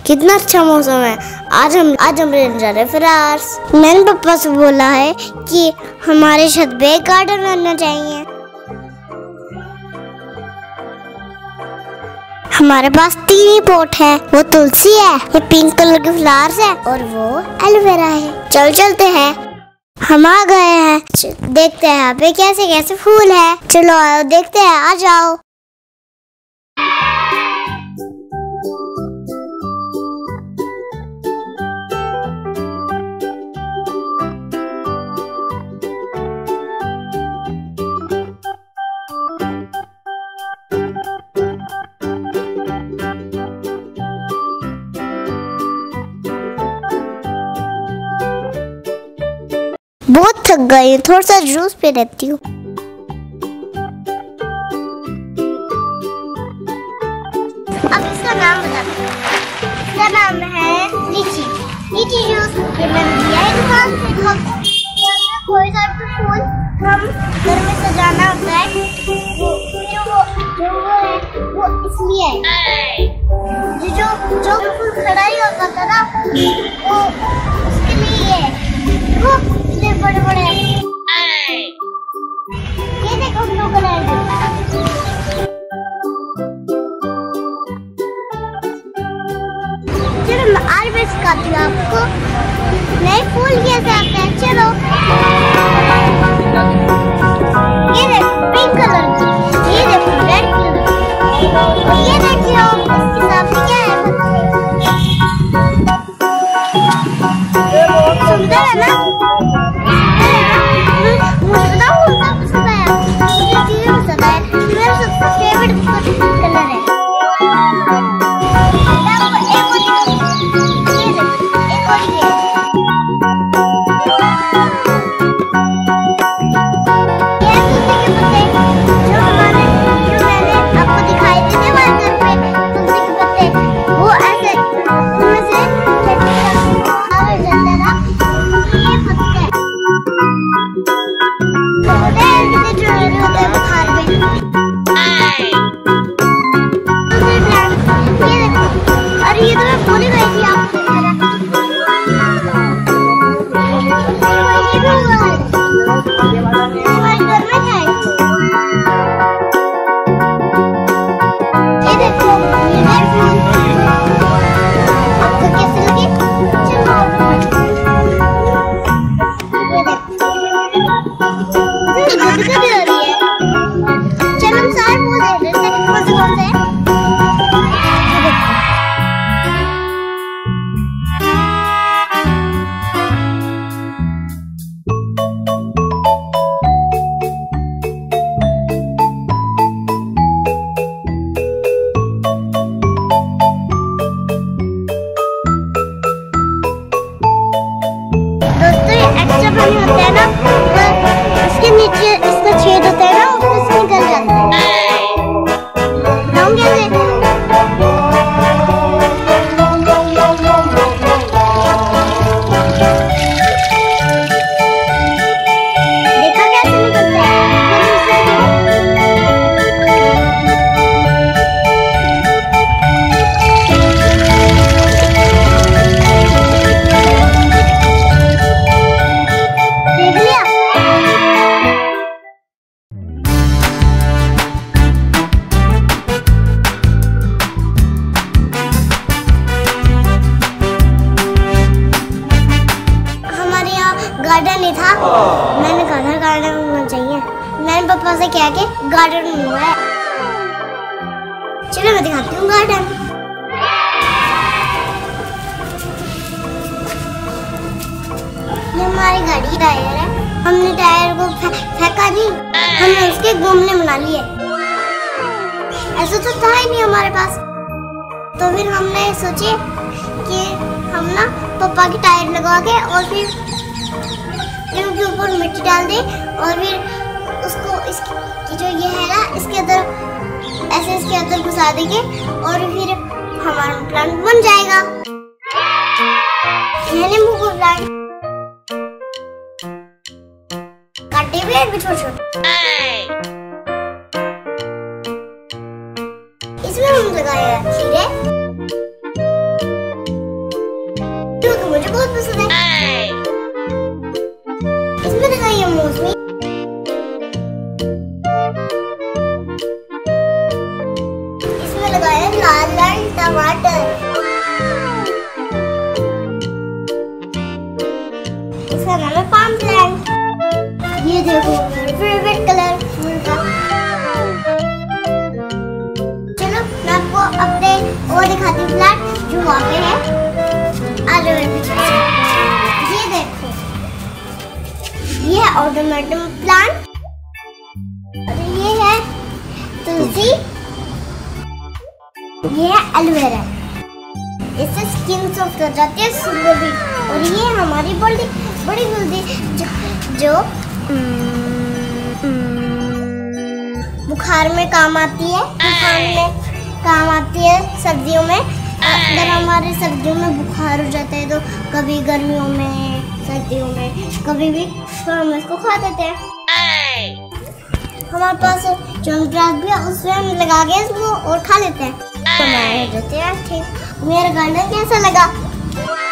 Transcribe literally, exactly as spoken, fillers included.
कितना अच्छा मौसम है। आज हम आज हम लेने जा रहे हैं फ्लावर्स। मैंने पापा से बोला है कि हमारे छत पे एक गार्डन बनना चाहिए। हमारे पास तीन ही पॉट है, वो तुलसी है, ये पिंक कलर के फ्लावर्स है और वो एलोवेरा है। चल चलते हैं, हम आ गए हैं। देखते हैं यहाँ पे कैसे कैसे फूल है। चलो आओ देखते हैं, आ जाओ। बहुत थक गई, थोड़ा सा जूस पी लेती हूँ। अब इसका नाम बता दो। इसका नाम है लीची लीची जूस। ये मैंने दिया है दुकान से। हम कोई सा भी फूल हम घर में सजाना होता है, वो जो वो जो वो है वो इसलिए है। जो जो जो फूल खड़ा ही होता था ना, वो उसके लिए है। वो बड़े बड़े ये देखो ब्लू कलर के। चलो मैं आज भी सिखाती हूँ आपको नए फूल कैसे आते हैं। चलो ये देखो पिंक कलर की, ये देखो रेड कलर की, ये देखियो इसके सामने क्या है। सुंदर है ना। होता है ना, उसके नीचे इसका छेद होता है ना, उसमें निकल जाता है। देखा कैसे निकलता है। गार्डन नहीं था, मैंने कहा था गार्डन होना चाहिए। मैंने पापा से कह के गार्डन हुआ है। चलो मैं दिखाती हूँ गार्डन। ये हमारी गाड़ी टायर है। हमने टायर को फेंका नहीं, हमने उसके घूमने बना लिए। ऐसा तो था ही नहीं हमारे पास। तो फिर हमने सोचे कि हम ना पापा की टायर लगा के और फिर इनके ऊपर मिट्टी डाल दे और फिर उसको इसकी जो ये है ना, इसके अंदर ऐसे इसके अंदर घुसा देंगे और फिर हमारा प्लांट बन जाएगा। ये नींबू का प्लांट काटे भी हैं छोटे छोटे। इसमें हम लगाया है खीरे, में पाम प्लांट। ये देखो मेरा फेवरेट कलर फूल का। चलो मैं आपको अपने वो दिखाती हूँ प्लांट जो वहाँ पे है। आ जाओ ये देखो, ये है ऑटोमेटम प्लांट और ये है तुलसी, ये है एलोवेरा। इससे स्किन सॉफ्ट हो जाती है सुंदर भी। और ये हमारी बड़ी बड़ी जल्दी जो, जो बुखार में काम आती है, बुखार में काम आती है सर्दियों में। अगर हमारे सर्दियों में बुखार हो जाता है तो कभी गर्मियों में सर्दियों में कभी भी तो हम इसको खा देते हैं। हमारे पास च्यवनप्राश भी है, उसमें हम लगा के इसको और खा लेते हैं। तो मैं देते हैं ठीक। मेरा गाना कैसा लगा?